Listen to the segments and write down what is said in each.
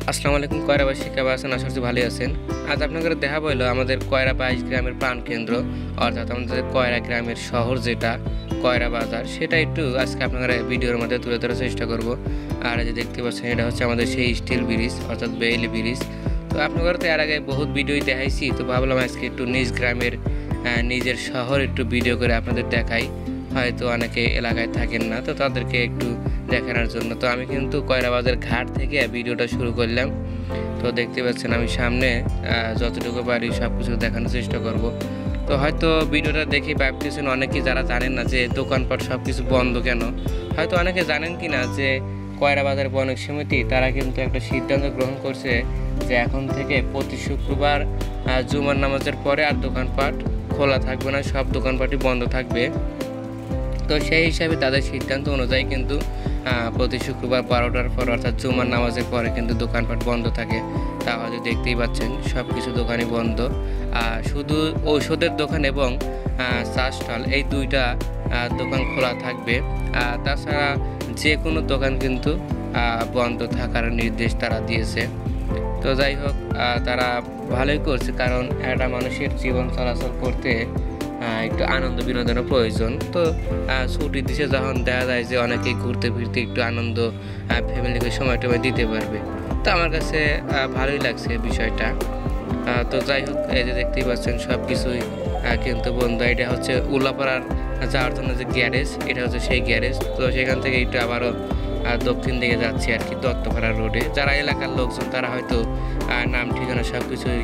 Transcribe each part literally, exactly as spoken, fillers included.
আসসালামু আলাইকুম কয়রাবাসী, কেমন আছেন? আশা করছি ভালোই আছেন। আজ আপনাদের দেখা হইল আমাদের কয়রা বাইশ গ্রামের প্রাণকেন্দ্র, অর্থাৎ আমাদের কয়রা গ্রামের শহর যেটা কয়রা বাজার, সেটা একটু আজকে আপনারা ভিডিওর মধ্যে তুলে ধরার চেষ্টা করব। আর যে দেখতে পাচ্ছেন এটা হচ্ছে আমাদের সেই স্টিল ব্রিজ, অর্থাৎ বেইলি ব্রিজ। তো আপনারা তো এর আগে বহুত ভিডিওই দেখাইছি, তো ভাবলাম আজকে একটু নিজ গ্রামের নিজের শহর একটু ভিডিও করে আপনাদের দেখাই। হয়তো অনেকে এলাকায় থাকেন না, তো তাদেরকে একটু দেখানোর জন্য তো আমি কিন্তু কয়রা বাজার ঘাট থেকে ভিডিওটা শুরু করলাম। তো দেখতে পাচ্ছেন আমি সামনে যতটুকু পারি সব কিছু দেখানোর চেষ্টা করব। তো হয়তো ভিডিওটা দেখে ভাবতেছেন অনেকেই যারা জানেন না যে দোকানপাট সব কিছু বন্ধ কেন। হয়তো অনেকে জানেন কি না যে কয়রা বাজার বণিক সমিতি তারা কিন্তু একটা সিদ্ধান্ত গ্রহণ করছে যে এখন থেকে প্রতি শুক্রবার জুমার নামাজের পরে আর দোকানপাট খোলা থাকবে না, সব দোকানপাটই বন্ধ থাকবে। তো সেই হিসাবে তাদের সিদ্ধান্ত অনুযায়ী কিন্তু প্রতি শুক্রবার বারোটার পর অর্থাৎ জুমার নামাজের পরে কিন্তু দোকানপাট বন্ধ থাকে। তাহলে দেখতেই পাচ্ছেন সব কিছু দোকানই বন্ধ, শুধু ঔষধের দোকান এবং চা স্টল এই দুইটা দোকান খোলা থাকবে। তাছাড়া যে কোনো দোকান কিন্তু বন্ধ থাকার নির্দেশ তারা দিয়েছে। তো যাই হোক, তারা ভালোই করছে, কারণ একটা মানুষের জীবন চলাচল করতে একটু আনন্দ বিনোদনের প্রয়োজন। তো ছুটির দিশে যখন দেখা যায় যে অনেকেই ঘুরতে ফিরতে একটু আনন্দ ফ্যামিলিকে সময় টময় দিতে পারবে, তো আমার কাছে ভালোই লাগছে বিষয়টা। তো যাই হোক, এই যে দেখতেই পাচ্ছেন সব কিছুই কিন্তু বন্ধু। এটা হচ্ছে উল্লাপাড়ার যাওয়ার জন্য যে গ্যারেজ, এটা হচ্ছে সেই গ্যারেজ। তো সেখান থেকে একটু আবারও দক্ষিণ দিকে যাচ্ছি আর কি, দত্তপাড়া রোডে। যারা এলাকার লোকজন তারা হয়তো নাম ঠিকানা সব কিছুই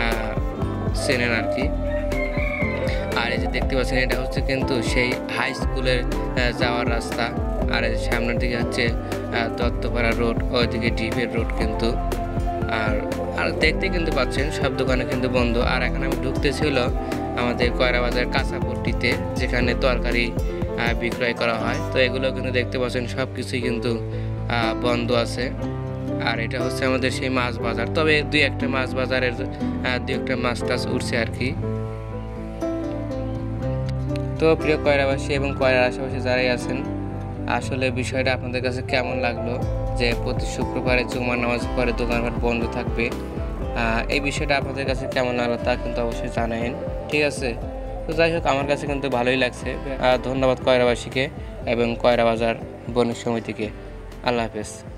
চেনেন আর কি। আর এই যে দেখতে পাচ্ছেন এটা হচ্ছে কিন্তু সেই হাই স্কুলের যাওয়ার রাস্তা। আর সামনের দিকে হচ্ছে দত্তপাড়া রোড, ওইদিকে ডিপের রোড কিন্তু। আর আর দেখতে কিন্তু পাচ্ছেন সব দোকানে কিন্তু বন্ধ। আর এখন আমি ঢুকতেছিল আমাদের কয়রা বাজার কাঁচাপট্টিতে, যেখানে তরকারি বিক্রয় করা হয়। তো এগুলো কিন্তু দেখতে পাচ্ছেন সব কিছুই কিন্তু বন্ধ আছে। আর এটা হচ্ছে আমাদের সেই মাছ বাজার, তবে দুই একটা মাছ বাজারের দুই একটা মাছ টাছ উঠছে আর কি। তো প্রিয় কয়রাবাসী এবং কয়রার আশেপাশে যারাই আছেন, আসলে বিষয়টা আপনাদের কাছে কেমন লাগলো যে প্রতি শুক্রবারে জুমার নামাজ পরে দোকানপাট বন্ধ থাকবে? এই বিষয়টা আপনাদের কাছে কেমন লাগলো তা কিন্তু অবশ্যই জানাবেন, ঠিক আছে? তো যাই হোক, আমার কাছে কিন্তু ভালোই লাগছে। ধন্যবাদ কয়রাবাসীকে এবং কয়রা বাজার বণিক সমিতিকে। আল্লাহ হাফেজ।